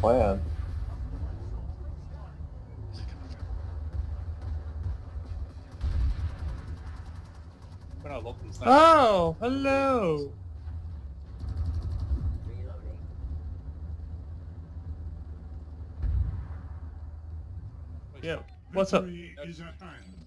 plan. Oh, hello. Yeah, what's up? Is at hand.